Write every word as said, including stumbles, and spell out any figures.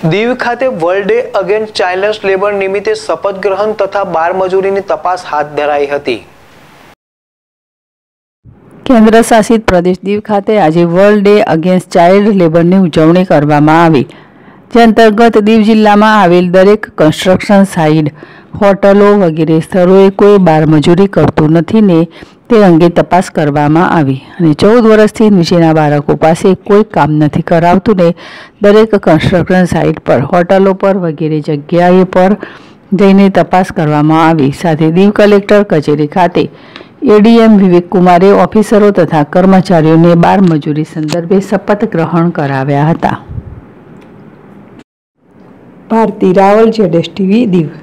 દીવ ખાતે world day against child labour નિમિત્તે શપથ ગ્રહણ તથા બાળ મજૂરીની તપાસ હાથ ધરાઈ હતી। કેન્દ્ર શાસિત પ્રદેશ દીવ ખાતે આજે વર્લ્ડ ડે અગેન્સ્ટ ચાઇલ્ડ લેબરની ઉજવણી કરવામાં આવી, જે અંતર્ગત દીવ જિલ્લામાં આવેલ દરેક કન્સ્ટ્રક્શન સાઇટ, હોટલો વગેરે સ્થળોએ કોઈ બાળ મજૂરી કરતું નથી ને તે અંગે તપાસ કરવામાં આવી અને ચૌદ વર્ષથી નીચેના બાળકો પાસે કોઈ કામ નથી કરાવતું ને દરેક કન્સ્ટ્રક્શન સાઇટ પર, હોટલો પર વગેરે જગ્યાએ પર જઈને તપાસ કરવામાં આવી। સાથે દીવ કલેક્ટર કચેરી ખાતે એડીએમ વિવેક કુમારે ઓફિસરો તથા કર્મચારીઓને બાળ મજૂરી સંદર્ભે શપથ ગ્રહણ કરાવ્યા હતા। ભારતી રાવલ, જેડેશ ટીવી, દીવ।